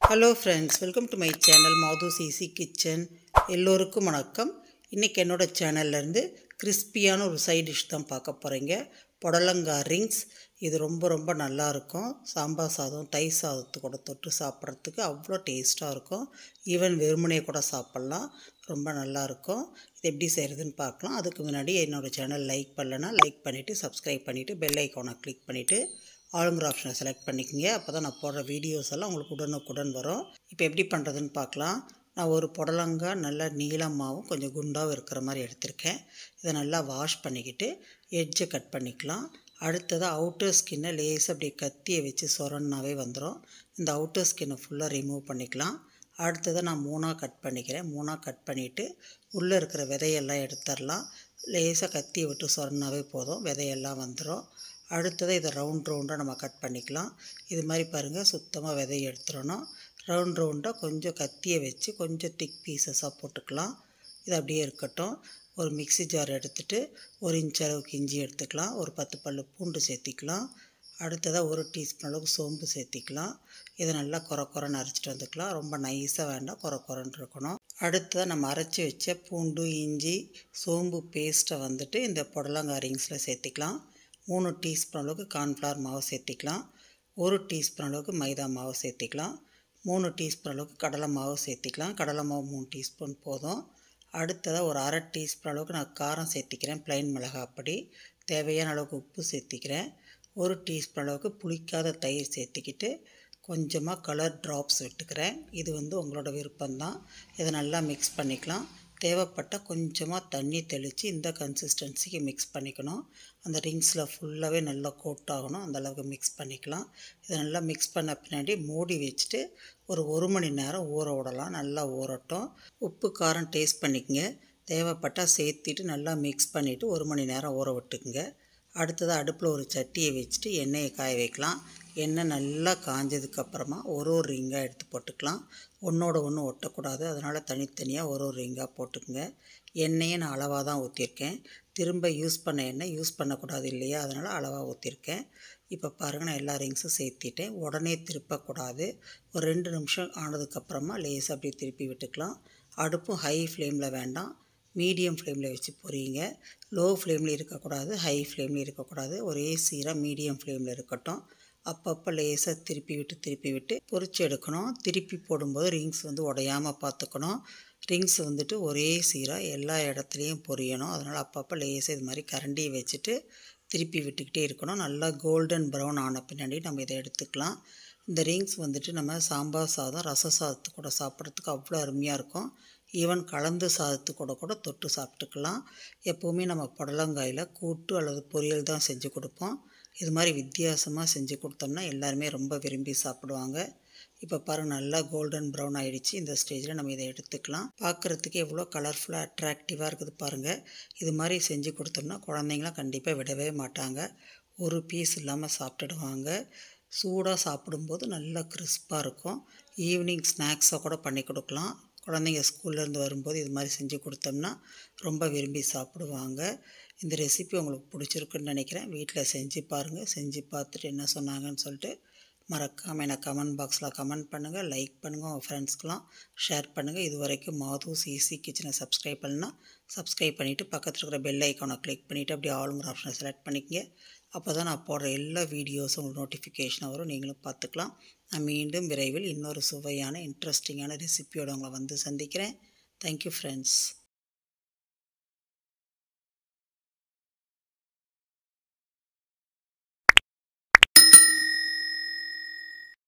Hello friends, welcome to my channel Madhu's Easy Kitchen. எல்லோருக்கும் வணக்கம். இன்னைக்கு என்னோட சேனல்ல இருந்து கிறிஸ்பியான ஒரு சைடு டிஷ் தான் பார்க்க போறீங்க. புடலங்காய் ரிங்ஸ். இது ரொம்ப நல்லா இருக்கும். சாம்பார் சாதம், தயிர் சாதத்துக்கு கூட தொட்டு சாப்பிட்றதுக்கு அவ்வளோ டேஸ்ட்டாக இருக்கும். ஈவன் வெறுமனே கூட சாப்பிட்லாம். ரொம்ப நல்லா இருக்கும். இது எப்படி செய்கிறதுன்னு பார்க்கலாம். அதுக்கு முன்னாடி என்னோட சேனல் லைக் பண்ணலன்னா லைக் பண்ணிவிட்டு சப்ஸ்கிரைப் பண்ணிவிட்டு பெல் ஐக்கானை கிளிக் பண்ணிவிட்டு ஆளுங்கிற ஆப்ஷனை செலக்ட் பண்ணிக்கோங்க. அப்போ தான் நான் போடுற வீடியோஸ் எல்லாம் உங்களுக்கு உடனுக்குடன் வரும். இப்போ எப்படி பண்ணுறதுன்னு பார்க்கலாம். நான் ஒரு புடலங்காய் நல்லா நீளமாகவும் கொஞ்சம் குண்டாகவும் இருக்கிற மாதிரி எடுத்திருக்கேன். இதை நல்லா வாஷ் பண்ணிக்கிட்டு எட்ஜை கட் பண்ணிக்கலாம். அடுத்ததாக அவுட்டர் ஸ்கின்னை லேசாக அப்படியே கத்தியை வச்சு சொரன்னாவே வந்துடும். இந்த அவுட்டர் ஸ்கின்னை ஃபுல்லாக ரிமூவ் பண்ணிக்கலாம். அடுத்ததை நான் மூணாக கட் பண்ணிக்கிறேன். மூணாக கட் பண்ணிவிட்டு உள்ளே இருக்கிற விதையெல்லாம் எடுத்துடலாம். லேசாக கத்தியை விட்டு சொரன்னாவே போதும், விதையெல்லாம் வந்துடும். அடுத்ததை இதை ரவுண்டாக நம்ம கட் பண்ணிக்கலாம். இது மாதிரி பாருங்கள், சுத்தமாக விதையை எடுத்துடணும். ரவுண்டாக கொஞ்சம் கத்தியை வச்சு கொஞ்சம் திக் பீசஸாக போட்டுக்கலாம். இது அப்படியே இருக்கட்டும். ஒரு மிக்ஸி ஜார் எடுத்துகிட்டு 1 இன்ச் அளவுக்கு இஞ்சி எடுத்துக்கலாம். ஒரு 10 பல்லு பூண்டு சேர்த்திக்கலாம். அடுத்ததாக 1 டீஸ்பூன் அளவுக்கு சோம்பு சேர்த்திக்கலாம். இதை நல்லா குறைன்னு அரைச்சிட்டு வந்துக்கலாம். ரொம்ப நைஸாக வேண்டாம், குறைன்னு இருக்கணும். அடுத்ததாக நம்ம அரைச்சி வச்ச பூண்டு, இஞ்சி, சோம்பு பேஸ்ட்டை வந்துட்டு இந்த புடலங்காய் ரிங்ஸில் சேர்த்திக்கலாம். 3 டீஸ்பூன் அளவுக்கு கார்ன்ஃப்ளவர் மாவு சேர்த்திக்கலாம். 1 டீஸ்பூன் அளவுக்கு மைதா மாவு சேர்த்திக்கலாம். 3 டீஸ்பூன் அளவுக்கு கடலை மாவு சேர்த்திக்கலாம். கடலை மாவு 3 டீஸ்பூன் போதும். அடுத்ததாக ஒரு அரை டீஸ்பூன் அளவுக்கு நான் காரம் சேர்த்திக்கிறேன், ப்ளைன் மிளகாப்பொடி. தேவையான அளவுக்கு உப்பு சேர்த்திக்கிறேன். 1 டீஸ்பூன் அளவுக்கு புளிக்காத தயிர் சேர்த்திக்கிட்டு கொஞ்சமாக கலர் ட்ராப்ஸ் விட்டுக்கிறேன். இது உங்களோட விருப்பம்தான். இதை நல்லா மிக்ஸ் பண்ணிக்கலாம். தேவைப்பட்டால் கொஞ்சமாக தண்ணி தெளித்து இந்த கன்சிஸ்டன்சிக்கு மிக்ஸ் பண்ணிக்கணும். அந்த ரிங்ஸில் ஃபுல்லாகவே நல்லா கோட் ஆகணும், அந்தளவுக்கு மிக்ஸ் பண்ணிக்கலாம். இதை நல்லா மிக்ஸ் பண்ண பின்னாடி மூடி வச்சுட்டு ஒரு 1 மணி நேரம் ஊற விடலாம். நல்லா ஊறட்டும். உப்பு காரம் டேஸ்ட் பண்ணிக்கங்க. தேவைப்பட்டால் சேர்த்திட்டு நல்லா மிக்ஸ் பண்ணிவிட்டு 1 மணி நேரம் ஊற விட்டுக்குங்க. அடுத்ததாக அடுப்பில் ஒரு சட்டியை வச்சுட்டு எண்ணெயை காய வைக்கலாம். எண்ணெய் நல்லா காஞ்சதுக்கப்புறமா ஒரு ரிங்காக எடுத்து போட்டுக்கலாம். ஒன்றோட ஒன்று ஒட்டக்கூடாது, அதனால் தனித்தனியாக ஒரு ரிங்காக போட்டுக்குங்க. எண்ணெயை நான் அளவாக தான் ஊற்றிருக்கேன். திரும்ப யூஸ் பண்ண எண்ணெய் யூஸ் பண்ணக்கூடாது இல்லையா, அதனால் அளவாக ஊற்றிருக்கேன். இப்போ பாருங்கள், நான் எல்லா ரிங்ஸும் சேர்த்திட்டேன். உடனே திருப்பக்கூடாது. ஒரு 2 நிமிஷம் ஆனதுக்கப்புறமா லேசாக அப்படியே திருப்பி விட்டுக்கலாம். அடுப்பும் ஹை ஃப்ளேமில் வேண்டாம், மீடியம் ஃப்ளேமில் வச்சு பொரியுங்க. லோ ஃப்ளேமில் இருக்கக்கூடாது, ஹை ஃப்ளேமில் இருக்கக்கூடாது. ஒரே சீராக மீடியம் ஃப்ளேமில் இருக்கட்டும். அப்பப்போ லேசாக திருப்பி விட்டு பொரிச்சு எடுக்கணும். திருப்பி போடும்போது ரிங்ஸ் உடையாமல் பார்த்துக்கணும். ரிங்ஸ் ஒரே சீராக எல்லா இடத்துலையும் பொரியணும். அதனால் அப்பப்போ லேசாக இது மாதிரி கரண்டியை வச்சுட்டு திருப்பி விட்டுக்கிட்டே இருக்கணும். நல்லா கோல்டன் ப்ரௌன் ஆன பின்னாடி நம்ம இதை எடுத்துக்கலாம். இந்த ரிங்ஸ் நம்ம சாம்பார் சாதம், ரச சாதத்து கூட சாப்பிட்றதுக்கு அவ்வளோ அருமையாக இருக்கும். ஈவன் கலந்து சாதத்து கூட தொட்டு சாப்பிட்டுக்கலாம். எப்போவுமே நம்ம புடலங்காயில் கூட்டு அல்லது பொரியல் தான் செஞ்சு கொடுப்போம். இது மாதிரி வித்தியாசமாக செஞ்சு கொடுத்தோம்னா எல்லாருமே ரொம்ப விரும்பி சாப்பிடுவாங்க. இப்போ பாருங்கள், நல்லா கோல்டன் ப்ரௌன் ஆகிடுச்சு. இந்த ஸ்டேஜில் நம்ம இதை எடுத்துக்கலாம். பார்க்குறதுக்கு எவ்வளோ கலர்ஃபுல்லாக அட்ராக்டிவாக இருக்குது பாருங்கள். இது மாதிரி செஞ்சு கொடுத்தோம்னா குழந்தைங்களாம் கண்டிப்பாக விடவே மாட்டாங்க. ஒரு பீஸ் இல்லாமல் சாப்பிட்டுடுவாங்க. சூடாக சாப்பிடும்போது நல்லா கிறிஸ்பாக இருக்கும். ஈவினிங் ஸ்நாக்ஸாக கூட பண்ணி கொடுக்கலாம். குழந்தைங்க ஸ்கூல்லேருந்து வரும்போது இது மாதிரி செஞ்சு கொடுத்தோம்னா ரொம்ப விரும்பி சாப்பிடுவாங்க. இந்த ரெசிபி உங்களுக்கு பிடிச்சிருக்குன்னு நினைக்கிறேன். வீட்டில் செஞ்சு பாருங்கள். செஞ்சு பார்த்துட்டு என்ன சொன்னாங்கன்னு சொல்லிட்டு மறக்காமல் எனக்கு கமெண்ட் பாக்ஸில் கமெண்ட் பண்ணுங்கள், லைக் பண்ணுங்கள், உங்கள் ஃப்ரெண்ட்ஸ்க்கெலாம் ஷேர் பண்ணுங்கள். இது வரைக்கும் மாதூஸ் ஈஸி கிச்சனை சப்ஸ்கிரைப் பண்ணால் சப்ஸ்கிரைப் பண்ணிவிட்டு பக்கத்தில் இருக்கிற பெல் ஐக்கானை கிளிக் பண்ணிவிட்டு அப்படியே ஆளுங்கிற ஆப்ஷனை செலக்ட் பண்ணிக்கங்க. அப்போ தான் நான் போடுற எல்லா வீடியோஸும் உங்களுக்கு நோட்டிஃபிகேஷனாக வரும், நீங்களும் பார்த்துக்கலாம். நான் மீண்டும் விரைவில் இன்னொரு சுவையான இன்ட்ரெஸ்டிங்கான ரெசிபியோடு உங்களை சந்திக்கிறேன். Thank you friends.